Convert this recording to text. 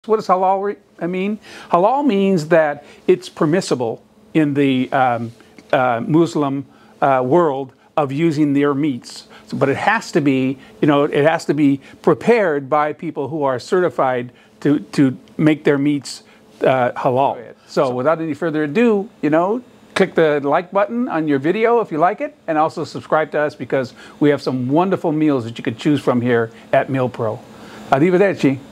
What does halal mean? Halal means that it's permissible in the Muslim world of using their meats, but it has to be, it has to be prepared by people who are certified to make their meats halal. So without any further ado, click the like button on your video if you like it, and also subscribe to us because we have some wonderful meals that you can choose from here at MealPro. Arrivederci.